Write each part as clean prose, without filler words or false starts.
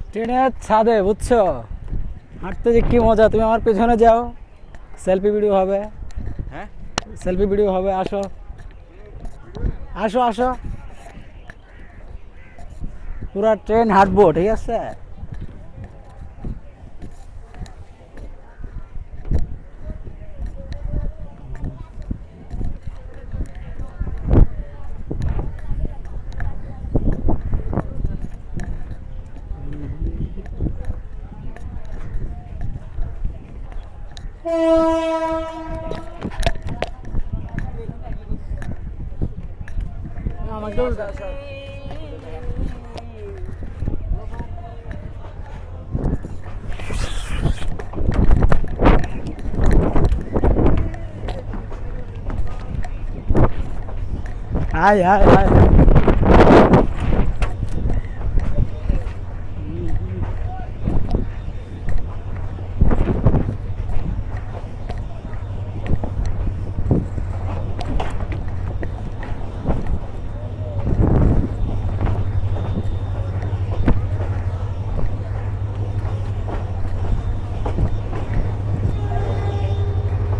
ট্রেনের ছাদে বুঝছো, হাঁটতে যে কি মজা। তুমি আমার পেছনে যাও, সেলফি ভিডিও হবে। হ্যাঁ, সেলফি ভিডিও হবে, আসো আসো আসো। পুরা ট্রেন হাঁটবো, ঠিক আছে? আয় আয় আয়।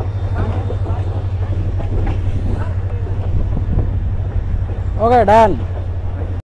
Okay, done.